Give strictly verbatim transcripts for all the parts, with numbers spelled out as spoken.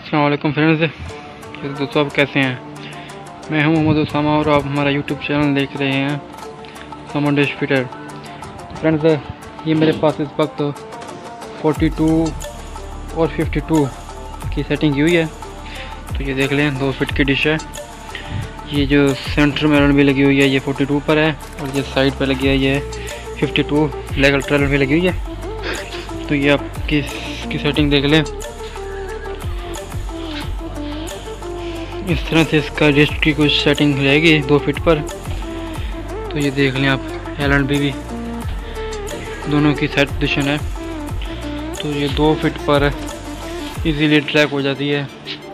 अस्सलाम वालेकुम फ्रेंड्स, दोस्तों आप कैसे हैं। मैं हूं मोहम्मद उसामा और आप हमारा यूट्यूब चैनल देख रहे हैं समन डिश फिटर। फ्रेंड्स, ये मेरे पास इस वक्त बयालीस और बावन की सेटिंग की हुई है। तो ये देख लें, दो फीट की डिश है। ये जो सेंटर में रन भी लगी हुई है ये बयालीस पर है और ये साइड पर लगी है ये बावन ब्लैक अल्ट्रा भी लगी हुई है। तो ये आपकी इसकी सेटिंग देख लें। इस तरह से इसका डिश की कुछ सेटिंग रहेगी दो फीट पर। तो ये देख लें आप, एल एंड बी भी दोनों की सेट पोजीशन है। तो ये दो फीट पर इजीली ट्रैक हो जाती है।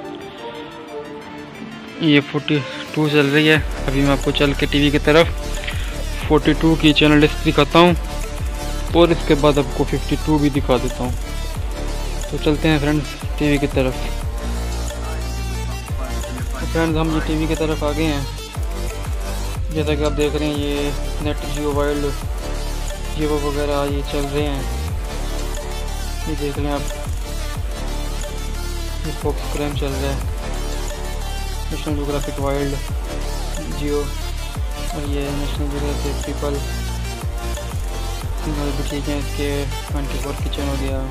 ये बयालीस चल रही है। अभी मैं आपको चल के टीवी की तरफ बयालीस की चैनल लिस्ट दिखाता हूँ और इसके बाद आपको बावन भी दिखा देता हूँ। तो चलते हैं फ्रेंड्स टीवी की तरफ। तो फ्रेंड्स, हम ये टीवी की तरफ आ गए हैं। जैसा कि आप देख रहे हैं ये नेट जियो वाइल्ड जियो वगैरह ये चल रहे हैं। ये देख लें आप, ये फॉक्स क्राइम चल रहा है, नेशनल जियोग्राफिक वाइल्ड जियो, और ये नेशनल जियोग्राफिक पीपल सिग्नल भी ठीक है। इसके ट्वेंटी फोर किचन हो गया,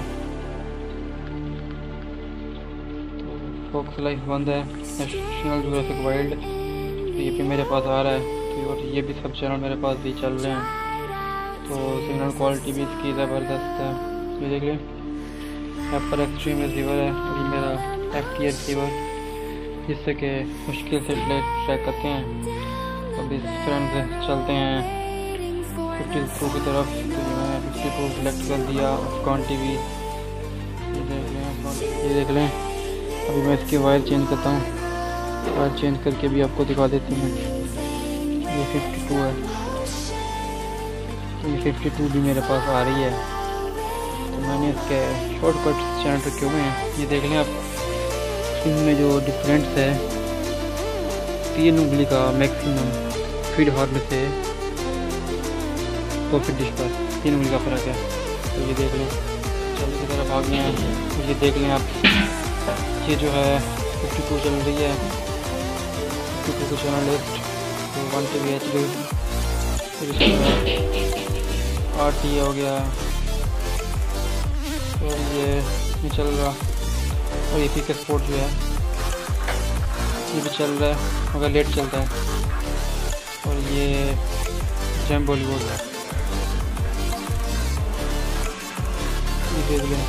फॉक्स लाइफ बंद है, नेशनल जियोग्राफिक वाइल्ड तो ये भी मेरे पास आ रहा है। तो और ये भी सब चैनल मेरे पास भी चल रहे हैं। तो सिग्नल क्वालिटी भी इसकी ज़बरदस्त है। ये देख लें, एप्पल एक्सट्रीम रिसीवर है और ये मेरा एफ टी रिसीवर, जिससे कि मुश्किल से ट्रैक करते हैं। तो अभी फ्रेंड्स चलते हैं बावन की तरफ। तो मैंने बावन सेलेक्ट कर दिया, अफगान टीवी। ये देख लें, ये देख लें अभी मैं इसकी वायर चेंज करता हूँ। वायर चेंज करके भी आपको दिखा देती हूँ। ये बावन है, तो ये बावन भी मेरे पास आ रही है। तो मैंने इसके शॉर्टकट चैनल रखे हुए हैं। ये देख लें आप, इनमें जो डिफरेंस है तीन उंगली का मैक्सिमम फीड हॉर्न से दो फीट डिश पर तीन उंगली का फ़र्क है। तो ये देख लें, चलो की तरफ आ गए हैं। ये देख लें आप, ये जो है बावन चल रही है, बावन को चैनल लिस्ट, तो one T V H D, R T हो गया, और ये ये चल रहा, और ये पी के स्पोर्ट जो है ये भी चल रहा है मगर लेट चलता है। और ये जैम बॉलीवुड है, ये देख लें।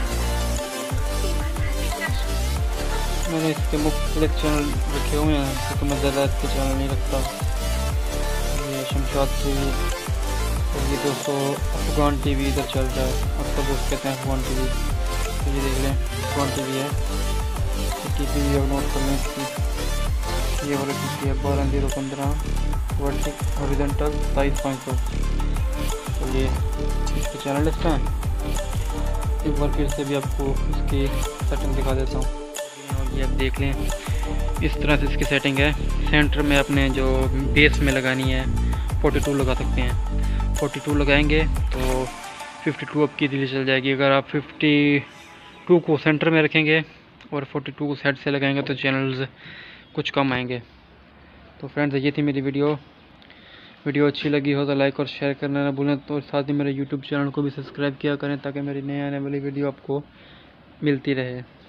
मैंने इसके मुख्तलिफ चैनल रखे हुए हैं, क्योंकि मैं ज़्यादा इसके चैनल नहीं रखता। ये शमशाद टीवी और ये दोस्तों अफगान टीवी इधर चल रहा है, अक्सर दोस्त कहते हैं अफगान टीवी। तो ये देख लें, अफगान टीवी है। टी वी भी नोट कर लें इसकी, ये वाला टी वी है बारह जीरो पंद्रह वर्टिक हॉरिजॉन्टल साइज पाँच सौ। तो ये इसके चैनल लिस्ट हैं। एक बार फिर से भी आपको इसकी सेटिंग दिखा देता हूँ। और ये आप देख लें, इस तरह से इसकी सेटिंग है। सेंटर में अपने जो बेस में लगानी है बयालीस लगा सकते हैं। बयालीस लगाएंगे तो बावन आपकी दिल्ली चल जाएगी। अगर आप बावन को सेंटर में रखेंगे और बयालीस को साइड से लगाएंगे तो चैनल्स कुछ कम आएंगे। तो फ्रेंड्स, ये थी मेरी वीडियो। वीडियो अच्छी लगी हो तो लाइक और शेयर करना ना भूलें। तो साथ ही मेरे यूट्यूब चैनल को भी सब्सक्राइब किया करें ताकि मेरी नई आने वाली वीडियो आपको मिलती रहे।